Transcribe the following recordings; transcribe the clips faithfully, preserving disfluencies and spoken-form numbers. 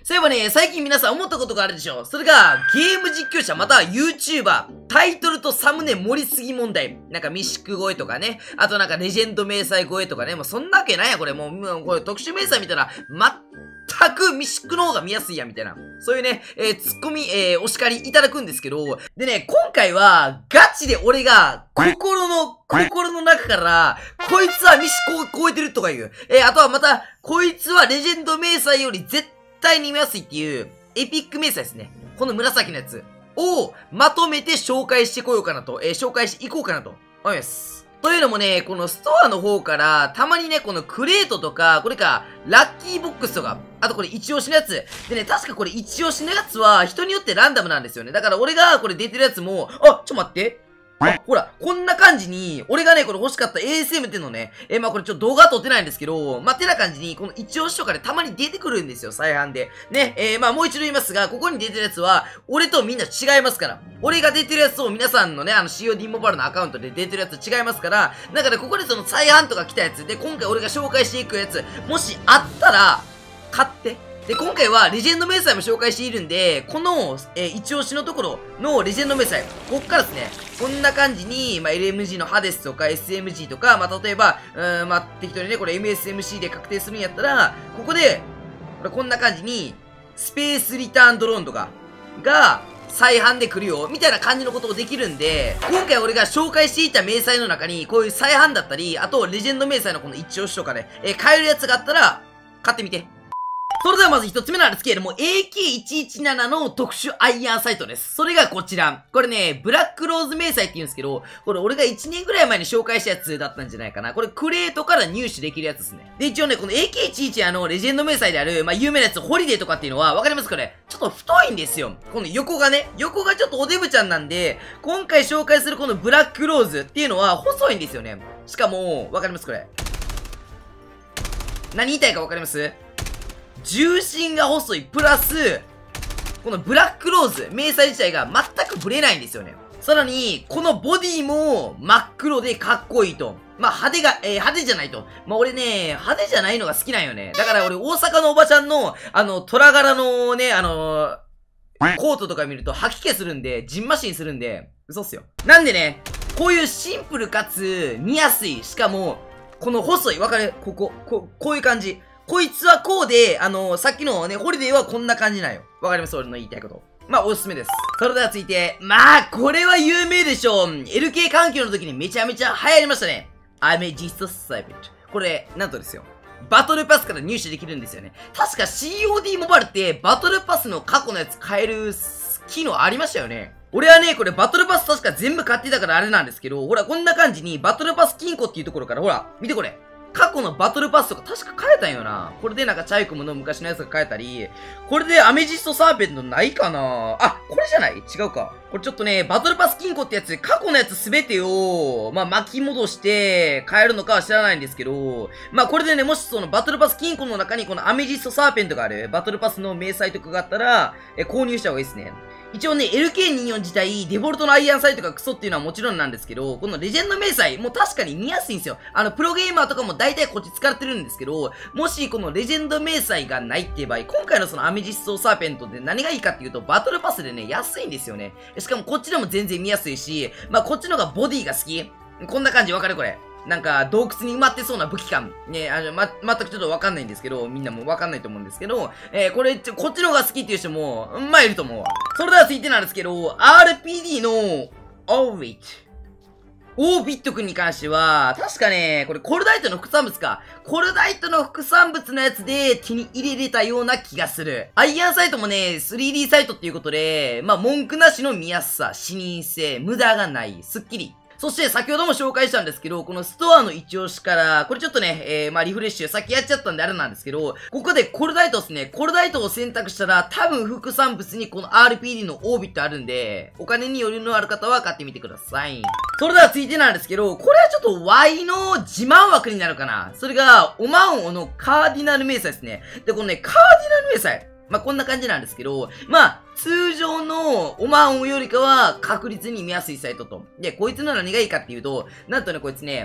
そういえばね、最近皆さん思ったことがあるでしょ。それが、ゲーム実況者または YouTuber、タイトルとサムネ盛りすぎ問題。なんか、ミシク声とかね。あとなんか、レジェンド迷彩声とかね。もうそんなわけないや、これ。もう、もうこれ特殊迷彩見たら、全くミシクの方が見やすいや、みたいな。そういうね、えー、ツッコミ、えー、お叱りいただくんですけど。でね、今回は、ガチで俺が、心の、心の中から、こいつはミシクを超えてるとかいう。えー、あとはまた、こいつはレジェンド迷彩より絶対、絶対に見やすいっていう、エピック迷彩ですね。この紫のやつをまとめて紹介してこようかなと、えー、紹介していこうかなと思います。というのもね、このストアの方から、たまにね、このクレートとか、これか、ラッキーボックスとか、あとこれ一押しのやつ。でね、確かこれ一押しのやつは、人によってランダムなんですよね。だから俺がこれ出てるやつも、あ、ちょっと待って。あ、ほら、こんな感じに、俺がね、これ欲しかった エーエスエム っていうのね、えー、まあこれちょっと動画撮ってないんですけど、まあてな感じに、この一押しとかでたまに出てくるんですよ、再販で。ね、えー、まあもう一度言いますが、ここに出てるやつは、俺とみんな違いますから。俺が出てるやつと皆さんのね、あの シーオーディー モバイルのアカウントで出てるやつ違いますから、だからここでその再販とか来たやつで、今回俺が紹介していくやつ、もしあったら、買って。で、今回はレジェンド迷彩も紹介しているんで、この、えー、一押しのところのレジェンド迷彩、こっからですね、こんな感じに、まあ、エルエムジー のハデスとか エスエムジー とか、まあ、例えば、うーん、まあ、適当にね、これ エムエスエムシー で確定するんやったら、ここで、これこんな感じに、スペースリターンドローンとか、が、再販で来るよ、みたいな感じのことをできるんで、今回俺が紹介していた迷彩の中に、こういう再販だったり、あと、レジェンド迷彩のこの一押しとかね、えー、買えるやつがあったら、買ってみて。それではまず一つ目なんですけれども、エーケーいちいちなな の特殊アイアンサイトです。それがこちら。これね、ブラックローズ迷彩って言うんですけど、これ俺がいちねんぐらい前に紹介したやつだったんじゃないかな。これクレートから入手できるやつですね。で、一応ね、この エーケーいちいちなな のレジェンド迷彩である、まあ、有名なやつ、ホリデーとかっていうのは、わかりますかね？ちょっと太いんですよ。この横がね、横がちょっとおデブちゃんなんで、今回紹介するこのブラックローズっていうのは細いんですよね。しかも、わかりますこれ。何言いたいかわかります？重心が細い、プラス、このブラックローズ、迷彩自体が全くブレないんですよね。さらに、このボディも真っ黒でかっこいいと。まあ、派手が、えー、派手じゃないと。まあ、俺ね、派手じゃないのが好きなんよね。だから俺、大阪のおばちゃんの、あの、虎柄のね、あのー、コートとか見ると吐き気するんで、ジンマシンするんで、嘘っすよ。なんでね、こういうシンプルかつ、見やすい。しかも、この細い、わかる？ここ、こ、こういう感じ。こいつはこうで、あのー、さっきのね、ホリデーはこんな感じなんよ。わかります？俺の言いたいこと。まあ、おすすめです。それでは続いて、まあ、これは有名でしょう。エルケー 環境の時にめちゃめちゃ流行りましたね。アメジストサイベント。これ、なんとですよ。バトルパスから入手できるんですよね。確か シーオーディー モバイルってバトルパスの過去のやつ変える機能ありましたよね。俺はね、これバトルパス確か全部買ってたからあれなんですけど、ほら、こんな感じにバトルパス金庫っていうところから、ほら、見てこれ。過去のバトルパスとか確か変えたんよな。これでなんかチャイコムの昔のやつが変えたり、これでアメジストサーペントないかなあ、これじゃない？違うか。これちょっとね、バトルパス金庫ってやつ、過去のやつすべてを、まあ、巻き戻して変えるのかは知らないんですけど、まあ、これでね、もしそのバトルパス金庫の中にこのアメジストサーペントがある、バトルパスの明細とかがあったら、え、購入した方がいいですね。一応ね、エルケーにじゅうよん 自体、デフォルトのアイアンサイトがクソっていうのはもちろんなんですけど、このレジェンド迷彩、もう確かに見やすいんですよ。あの、プロゲーマーとかも大体こっち使ってるんですけど、もしこのレジェンド迷彩がないっていう場合、今回のそのアメジストサーペントで何がいいかっていうと、バトルパスでね、安いんですよね。しかもこっちでも全然見やすいし、まあこっちのがボディが好き。こんな感じわかるこれ。なんか、洞窟に埋まってそうな武器感。ね、あの、ま、全くちょっとわかんないんですけど、みんなもわかんないと思うんですけど、えー、これ、ちょ、こっちの方が好きっていう人も、まあ、いると思うわ。それでは続いてなんですけど、アールピーディー の、オービット。オービット君に関しては、確かね、これコルダイトの副産物か。コルダイトの副産物のやつで手に入れれたような気がする。アイアンサイトもね、スリーディー サイトっていうことで、まあ、文句なしの見やすさ、視認性、無駄がない、スッキリ。そして先ほども紹介したんですけど、このストアの一押しから、これちょっとね、えー、まあリフレッシュ、さっきやっちゃったんであれなんですけど、ここでコルダイトですね。コルダイトを選択したら、多分副産物にこの アールピーディー のオービットあるんで、お金に余裕のある方は買ってみてください。それでは続いてなんですけど、これはちょっと Y の自慢枠になるかな。それが、オマンオのカーディナル迷彩ですね。で、このね、カーディナル迷彩。まあ、こんな感じなんですけど、まあ、通常のオマンオよりかは確実に見やすいサイトと。で、こいつの何がいいかっていうと、なんとね、こいつね、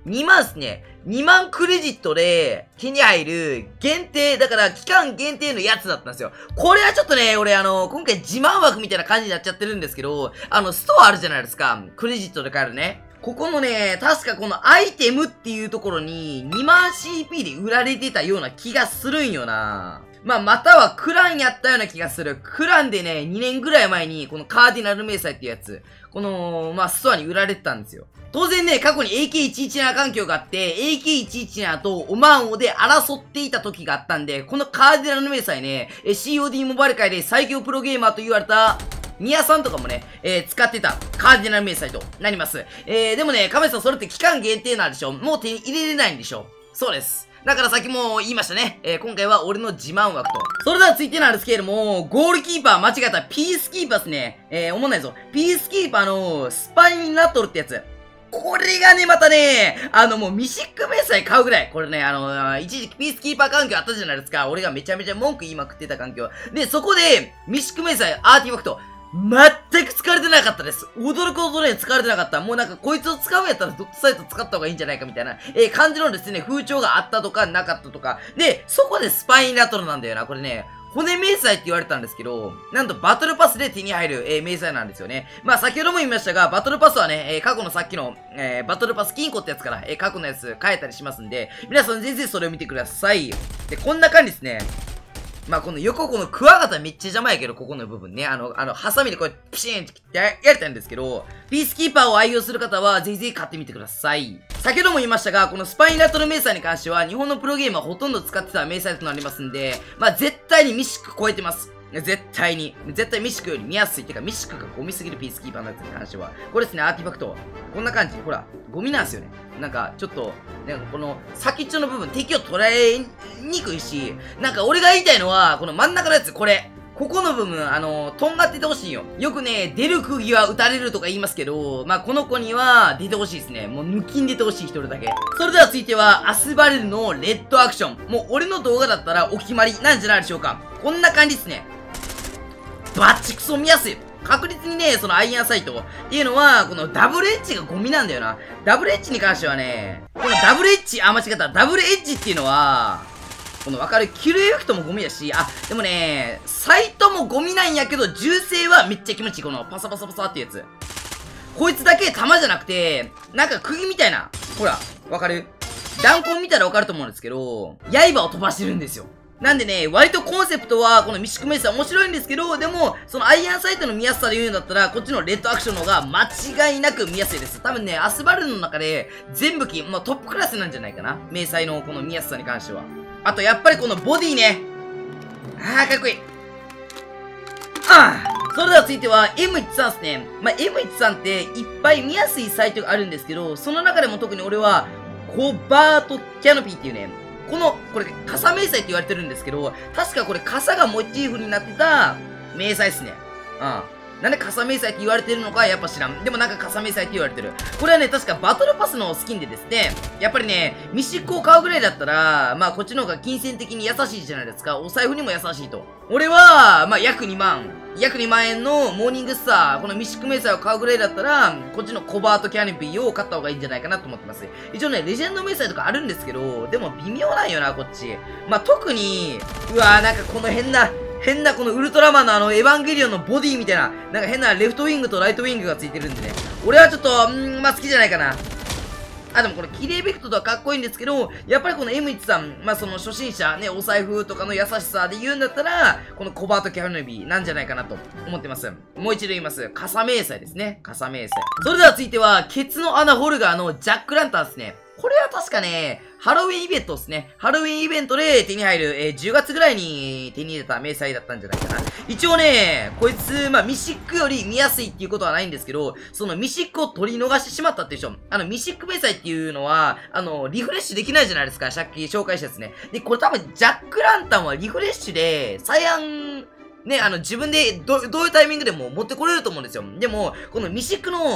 にまんっすね。にまんクレジットで手に入る限定、だから期間限定のやつだったんですよ。これはちょっとね、俺あの、今回自慢枠みたいな感じになっちゃってるんですけど、あの、ストアあるじゃないですか。クレジットで買えるね。ここのね、確かこのアイテムっていうところににまんシーピー で売られてたような気がするんよな。まあ、またはクランやったような気がする。クランでね、にねんぐらい前にこのカーディナル迷彩っていうやつ、この、まあ、ストアに売られてたんですよ。当然ね、過去に エーケーいちいちなな 環境があって、エーケーいちいちなな とオマンオで争っていた時があったんで、このカーディナル迷彩ね、シーオーディー モバイル界で最強プロゲーマーと言われた、ミヤさんとかもね、えー、使ってたカーディナル迷彩となります。えー、でもね、カメさんそれって期間限定なんでしょ？もう手に入れれないんでしょ？そうです。だからさっきも言いましたね。えー、今回は俺の自慢枠と。それでは続いてなんですけれども、ゴールキーパー間違った。ピースキーパーっすね。えー、思んないぞ。ピースキーパーのスパインラトルってやつ。これがね、またね、あのもうミシック迷彩買うぐらい。これね、あの、一時期ピースキーパー環境あったじゃないですか。俺がめちゃめちゃ文句言いまくってた環境。で、そこで、ミシック迷彩アーティファクト。全く使われてなかったです。驚くほどね、使われてなかった。もうなんか、こいつを使うんやったらドットサイト使った方がいいんじゃないかみたいな、えー、感じのですね、風潮があったとか、なかったとか。で、そこでスパインラトルなんだよな。これね、骨迷彩って言われたんですけど、なんとバトルパスで手に入る、えー、迷彩なんですよね。まあ、先ほども言いましたが、バトルパスはね、えー、過去のさっきの、えー、バトルパス金庫ってやつから、えー、過去のやつ変えたりしますんで、皆さんぜひぜひそれを見てください。で、こんな感じですね。まあ、この横、このクワガタめっちゃ邪魔やけど、ここの部分ね。あの、あの、ハサミでこうやってピシーンって切ってややりたいんですけど、ピースキーパーを愛用する方は、ぜひぜひ買ってみてください。先ほども言いましたが、このスパインラトル迷彩に関しては、日本のプロゲーマーほとんど使ってた迷彩となりますんで、まあ、絶対にミシック超えてます。絶対に。絶対ミシックより見やすい。てか、ミシックがゴミすぎるピースキーパーのやつに関しては。これですね、アーティファクト。こんな感じ。ほら、ゴミなんですよね。なんか、ちょっと、なんかこの先っちょの部分、敵を捉えにくいし、なんか俺が言いたいのは、この真ん中のやつ、これ。ここの部分、あの、とんがっててほしいよ。よくね、出る釘は打たれるとか言いますけど、まあ、この子には出てほしいですね。もう抜きん出てほしい、一人だけ。それでは続いては、アスバレルのレッドアクション。もう俺の動画だったらお決まりなんじゃないでしょうか。こんな感じですね。バッチクソ見やすい。確実にね、そのアイアンサイトっていうのは、このダブルエッジがゴミなんだよな。ダブルエッジに関してはね、このダブルエッジ、あ、間違った。ダブルエッジっていうのは、このわかるキルエフェクトもゴミだし、あ、でもね、サイトもゴミなんやけど、銃声はめっちゃ気持ちいい。このパサパサパサってやつ。こいつだけ弾じゃなくて、なんか釘みたいな。ほら、わかる？弾痕見たらわかると思うんですけど、刃を飛ばしてるんですよ。なんでね、割とコンセプトは、このミシック迷彩面白いんですけど、でも、そのアイアンサイトの見やすさで言うんだったら、こっちのレッドアクションの方が間違いなく見やすいです。多分ね、アスバルの中で、全部機、まあ、トップクラスなんじゃないかな。迷彩のこの見やすさに関しては。あと、やっぱりこのボディね。あー、かっこいい。ああ。それでは続いては エムじゅうさん ですね。まあ、エムじゅうさん っていっぱい見やすいサイトがあるんですけど、その中でも特に俺は、コバートキャノピーっていうね、この、これ、傘迷彩って言われてるんですけど、確かこれ傘がモチーフになってた迷彩っすね。うん。なんで傘迷彩って言われてるのかやっぱ知らん。でもなんか傘迷彩って言われてる。これはね、確かバトルパスのスキンでですね、やっぱりね、ミシックを買うぐらいだったら、まあこっちの方が金銭的に優しいじゃないですか。お財布にも優しいと。俺は、まあ約にまん。約にまん円のモーニングスター、このミシック迷彩を買うぐらいだったら、こっちのコバートキャノピーを買った方がいいんじゃないかなと思ってます。一応ね、レジェンド迷彩とかあるんですけど、でも微妙なんよな、こっち。まあ特に、うわーなんかこの変な、変なこのウルトラマンのあのエヴァンゲリオンのボディみたいな、なんか変なレフトウィングとライトウィングがついてるんでね。俺はちょっと、んー、まあ好きじゃないかな。あ、でもこれ、キレイベクトとはかっこいいんですけど、やっぱりこの エムじゅうさん、まあその初心者、ね、お財布とかの優しさで言うんだったら、このコバートキャノピーなんじゃないかなと思ってます。もう一度言います。傘迷彩ですね。傘迷彩。それでは続いては、ケツの穴ホルガーのジャックランタンですね。これは確かね、ハロウィンイベントですね。ハロウィンイベントで手に入る、えー、じゅうがつぐらいに手に入れた迷彩だったんじゃないかな。一応ね、こいつ、まあ、ミシックより見やすいっていうことはないんですけど、そのミシックを取り逃してしまったっていう人、あの、ミシック迷彩っていうのは、あの、リフレッシュできないじゃないですか。さっき紹介したやつね。で、これ多分、ジャックランタンはリフレッシュで、サイアン、ね、あの、自分でど、どういうタイミングでも持ってこれると思うんですよ。でも、このミシックの、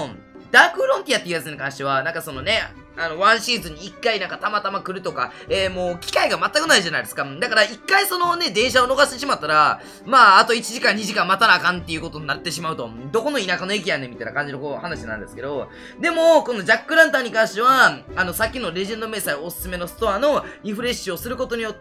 ダークフロンティアっていうやつに関しては、なんかそのね、あの、ワンシーズンに一回なんかたまたま来るとか、えー、もう機会が全くないじゃないですか。だから一回そのね、電車を逃してしまったら、まあ、あといちじかんにじかん待たなあかんっていうことになってしまうと、どこの田舎の駅やねんみたいな感じのこう話なんですけど、でも、このジャックランタンに関しては、あの、さっきのレジェンド迷彩おすすめのストアのリフレッシュをすることによって、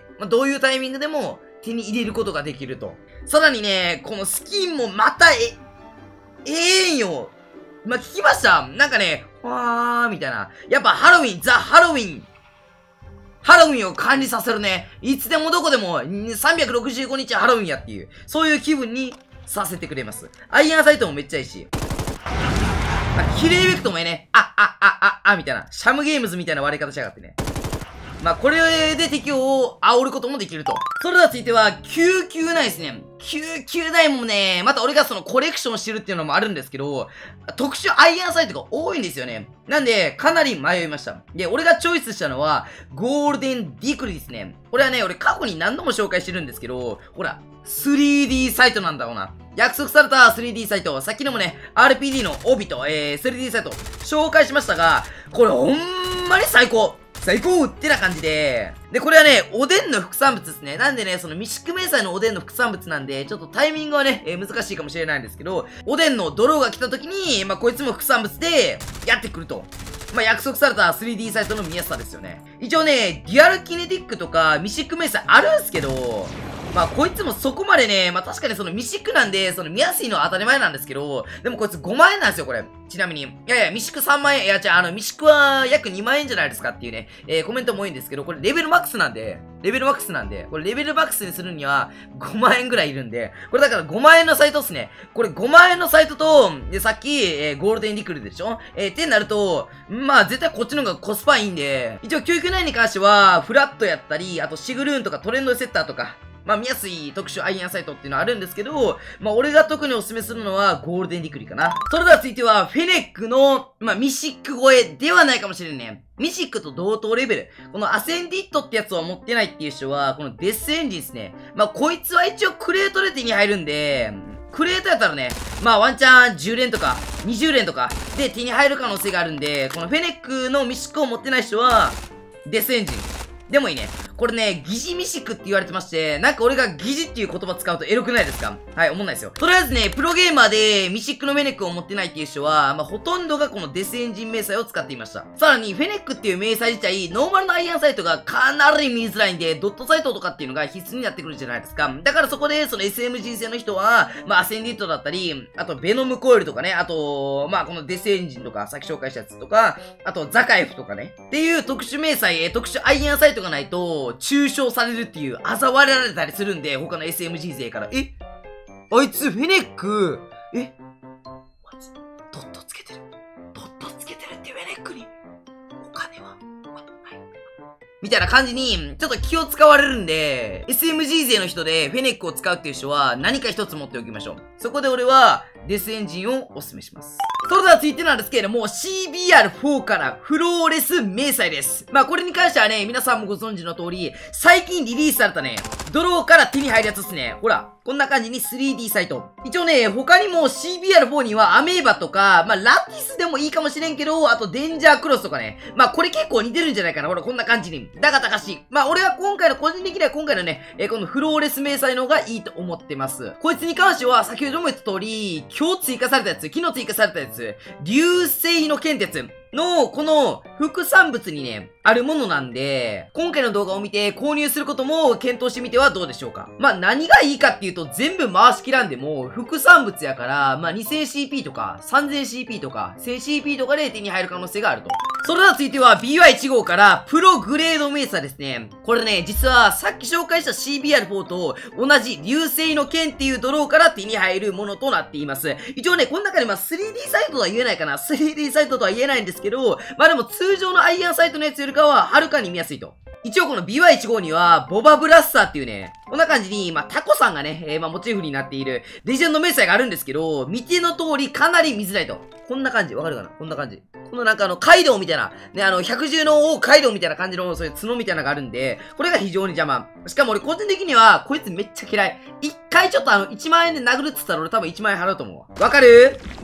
まあ、どういうタイミングでも手に入れることができると。さらにね、このスキンもまた、え、ええんよ。まあ、聞きましたなんかね、わーみたいな。やっぱハロウィン、ザ・ハロウィン。ハロウィンを感じさせるね。いつでもどこでもさんびゃくろくじゅうごにちハロウィンやっていう、そういう気分にさせてくれます。アイアンサイトもめっちゃいいし。まあ、キレイエフェクトもいいね。あ、あ、あ、あ、あ、みたいな。シャムゲームズみたいな割り方しやがってね。まあ、これで敵を煽ることもできると。それでは続いては、救急台ですね。救急台もね、また俺がそのコレクションしてるっていうのもあるんですけど、特殊アイアンサイトが多いんですよね。なんで、かなり迷いました。で、俺がチョイスしたのは、ゴールデンディクリですね。これはね、俺過去に何度も紹介してるんですけど、ほら、スリーディー サイトなんだろうな。約束された スリーディー サイト、さっきのもね、アールピーディー の帯と、えー、スリーディー サイト、紹介しましたが、これほんまに最高最高ってな感じで。で、これはね、おでんの副産物ですね。なんでね、その未宿迷彩のおでんの副産物なんで、ちょっとタイミングはね、えー、難しいかもしれないんですけど、おでんのドローが来た時に、まあ、こいつも副産物で、やってくると。まあ、約束された スリーディー サイトの見やすさですよね。一応ね、デュアルキネティックとか、ミシック迷彩あるんすけど、まあ、こいつもそこまでね、まあ、確かにそのミシックなんで、その見やすいのは当たり前なんですけど、でもこいつごまんえんなんですよ、これ。ちなみに。いやいや、ミシックさんまんえん。いや、じゃあ、あの、ミシックは約にまんえんじゃないですかっていうね、えー、コメントも多いんですけど、これレベルマックスなんで、レベルマックスなんで、これレベルマックスにするにはごまんえんぐらいいるんで、これだからごまんえんのサイトっすね。これごまんえんのサイトと、で、さっき、えー、ゴールデンリクルでしょえー、ってなると、まあ、絶対こっちの方がコスパいいんで、一応、きゅうきゅうきゅうに関しては、フラットやったり、あとシグルーンとかトレンドセッターとか、まあ見やすい特殊アイアンサイトっていうのはあるんですけど、まあ俺が特におすすめするのはゴールデンリクリかな。それでは続いてはフェネックの、まあミシック超えではないかもしれんね。ミシックと同等レベル。このアセンディットってやつを持ってないっていう人は、このデスエンジンですね。まあこいつは一応クレートで手に入るんで、クレートやったらね、まあワンチャンじゅうれんとかにじゅうれんとかで手に入る可能性があるんで、このフェネックのミシックを持ってない人は、デスエンジン。でもいいね。これね、疑似ミシックって言われてまして、なんか俺が疑似っていう言葉使うとエロくないですか？はい、思んないですよ。とりあえずね、プロゲーマーでミシックのフェネックを持ってないっていう人は、まあ、ほとんどがこのデスエンジン迷彩を使っていました。さらに、フェネックっていう迷彩自体、ノーマルのアイアンサイトがかなり見づらいんで、ドットサイトとかっていうのが必須になってくるじゃないですか。だからそこで、その エスエムジー 製の人は、まあ、アセンディットだったり、あと、ベノムコイルとかね、あと、まあ、このデスエンジンとか、さっき紹介したやつとか、あと、ザカイフとかね。っていう特殊迷彩、特殊アイアンサイトがないと、抽象されるっていう、嘲笑われたりするんで、他の エスエムジー 勢から。えあいつ、フェネック、えドットつけてる。ドットつけてるってフェネックに、お金は、みたいな感じに、ちょっと気を使われるんで、エスエムジー 勢の人でフェネックを使うっていう人は、何か一つ持っておきましょう。そこで俺は、デスエンジンをお勧めします。それでは続いてなんですけれども、シービーアールフォー からフローレス迷彩です。まあこれに関してはね、皆さんもご存知の通り、最近リリースされたね、ドローから手に入るやつですね。ほら、こんな感じに スリーディー サイト。一応ね、他にも シービーアールフォー にはアメーバとか、まあラティスでもいいかもしれんけど、あとデンジャークロスとかね。まあこれ結構似てるんじゃないかな。ほら、こんな感じに。だが高し。まあ俺は今回の個人的には今回のね、えー、このフローレス迷彩の方がいいと思ってます。こいつに関しては、先ほども言った通り、今日追加されたやつ、昨日追加されたやつ、流星の剣鉄の、この副産物にね、あるものなんで、今回の動画を見て購入することも検討してみてはどうでしょうか。まあ何がいいかっていうと全部回しきらんでも副産物やから、まあ にせんシーピー とか さんぜんシーピー とか せんシーピー とかで手に入る可能性があると。それでは続いては ビーワイいちごうからプログレード迷彩ですね。これね、実はさっき紹介した シービーアールフォー と同じ流星の剣っていうドローから手に入るものとなっています。一応ね、この中でまあ スリーディー サイトとは言えないかな。スリーディー サイトとは言えないんですけど、まあでも通常のアイアンサイトのやつよりかははるかに見やすいと。一応この ビーワイいちごう には、ボバブラッサーっていうね、こんな感じに、まあ、タコさんがね、えー、まあ、モチーフになっている、レジェンド迷彩があるんですけど、見ての通りかなり見づらいと。こんな感じ、わかるかなこんな感じ。このなんかあの、カイドウみたいな、ね、あの、百獣の王カイドウみたいな感じの、そういう角みたいなのがあるんで、これが非常に邪魔。しかも俺個人的には、こいつめっちゃ嫌い。一回ちょっとあの、いちまんえんで殴るって言ったら俺多分いちまんえん払うと思うわ。わかる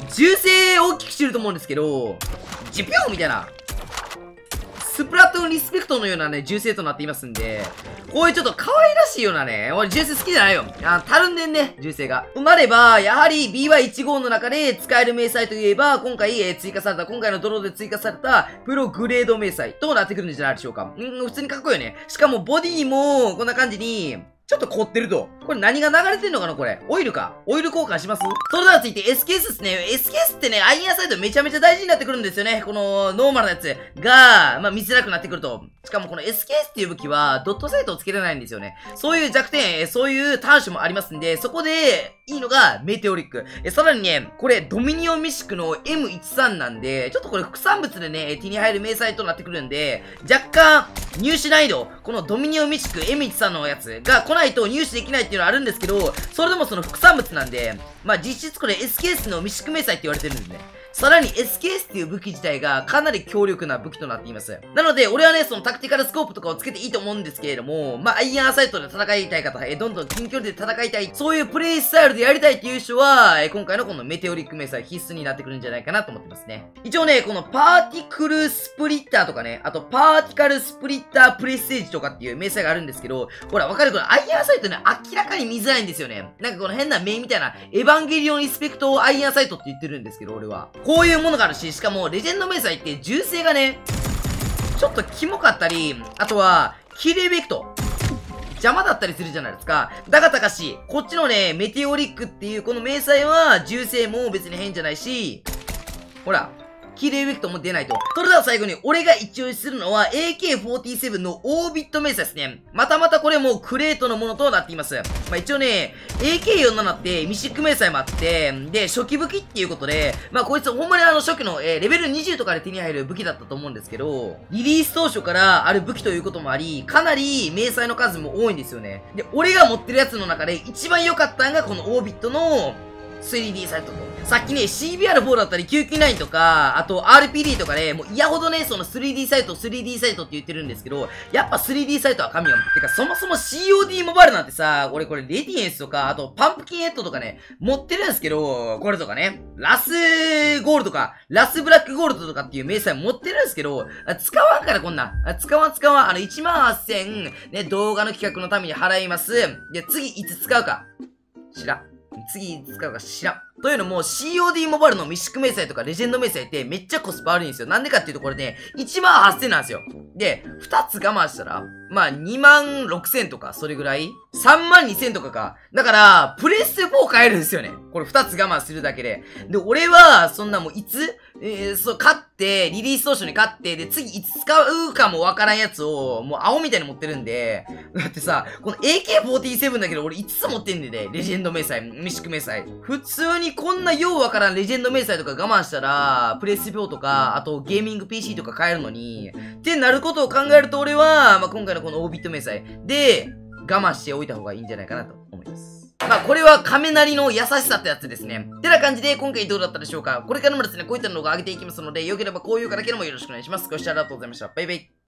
銃声大きくしてると思うんですけど、ジュピョンみたいな。スプラトゥーンリスペクトのようなね、銃声となっていますんで、こういうちょっと可愛らしいようなね、俺銃声好きじゃないよ。あ、たるんでんね、銃声が。となれば、やはり ビーワイじゅうご の中で使える迷彩といえば、今回、えー、追加された、今回のドローで追加された、プログレード迷彩となってくるんじゃないでしょうか。うん、普通にかっこいいよね。しかもボディも、こんな感じに、ちょっと凝ってると。これ何が流れてんのかなこれ。オイルか。オイル交換します？それでは続いて エスケーエス ですね。エスケーエス ってね、アイアンサイドめちゃめちゃ大事になってくるんですよね。このノーマルなやつが、まあ見づらくなってくると。しかもこの エスケーエス っていう武器はドットサイトをつけれないんですよね。そういう弱点、そういう短所もありますんで、そこでいいのがメテオリック。え、さらにね、これドミニオンミシクの エムじゅうさん なんで、ちょっとこれ副産物でね、手に入る迷彩となってくるんで、若干入手難易度、このドミニオンミシク エムじゅうさん のやつが来ないと入手できないっていうのはあるんですけど、それでもその副産物なんで、まあ実質これ エスケーエス のミシク迷彩って言われてるんですね。さらに エスケーエス っていう武器自体がかなり強力な武器となっています。なので、俺はね、そのタクティカルスコープとかをつけていいと思うんですけれども、まあ、アイアンサイトで戦いたい方、え、どんどん近距離で戦いたい、そういうプレイスタイルでやりたいっていう人は、え、今回のこのメテオリック迷彩必須になってくるんじゃないかなと思ってますね。一応ね、このパーティクルスプリッターとかね、あとパーティカルスプリッタープレステージとかっていう迷彩があるんですけど、ほら、わかるこれアイアンサイトね、明らかに見づらいんですよね。なんかこの変な目みたいな、エヴァンゲリオンリスペクトアイアンサイトって言ってるんですけど、俺は。こういうものがあるし、しかも、レジェンド迷彩って銃声がね、ちょっとキモかったり、あとは、キルエフェクト。邪魔だったりするじゃないですか。だがたかし、こっちのね、メテオリックっていうこの迷彩は、銃声も別に変じゃないし、ほら、キルエフェクトも出ないと。それでは最後に、俺が一押しするのは エーケーフォーティーセブン のオービット迷彩ですね。またまたこれもクレートのものとなっています。まあ一応ね、エーケーよんじゅうなな ってミシック迷彩もあって、で、初期武器っていうことで、まあこいつほんまにあの初期の、えー、レベルにじゅうとかで手に入る武器だったと思うんですけど、リリース当初からある武器ということもあり、かなり迷彩の数も多いんですよね。で、俺が持ってるやつの中で一番良かったのがこのオービットの スリーディー サイトと。さっきね、シービーアールフォー だったりきゅうきゅうきゅうとか、あと アールピーディー とかで、もう嫌ほどね、その スリーディー サイト、スリーディー サイトって言ってるんですけど、やっぱ スリーディー サイトは神よ。てか、そもそも シーオーディー モバイルなんてさ、俺これレディエンスとか、あとパンプキンヘッドとかね、持ってるんですけど、これとかね、ラスゴールドとか、ラスブラックゴールドとかっていう迷彩持ってるんですけど、使わんからこんな。使わん使わん。あの、いちまんはっせん、ね、動画の企画のために払います。で、次いつ使うか。知らん。次使うか知らん。というのも シーオーディー モバイルのミシック迷彩とかレジェンド迷彩ってめっちゃコスパ悪いんですよ。なんでかっていうとこれね、いちまんはっせんなんですよ。で、ふたつ我慢したら、まあにまんろくせんとかそれぐらい ?さんまんにせんとかか。だから、プレステフォー買えるんですよね。これふたつ我慢するだけで。で、俺は、そんなもういつ、えー、そう、買って、リリース当初に買って、で、次いつ使うかもわからんやつを、もう青みたいに持ってるんで、だってさ、この エーケーフォーティーセブン だけど俺いつつ持ってんでね、レジェンド迷彩、ミシック迷彩。普通にこんなようわからんレジェンド迷彩とか我慢したら、プレステフォーとか、あとゲーミング ピーシー とか買えるのに、ってなることを考えると俺は、まあ、今回のこのオービット迷彩で、我慢しておいた方がいいんじゃないかなと思います。まあ、これは亀なりの優しさってやつですね。ってな感じで、今回どうだったでしょうか。これからもですね、こういった動画を上げていきますので、よければ高評価だけでもよろしくお願いします。ご視聴ありがとうございました。バイバイ。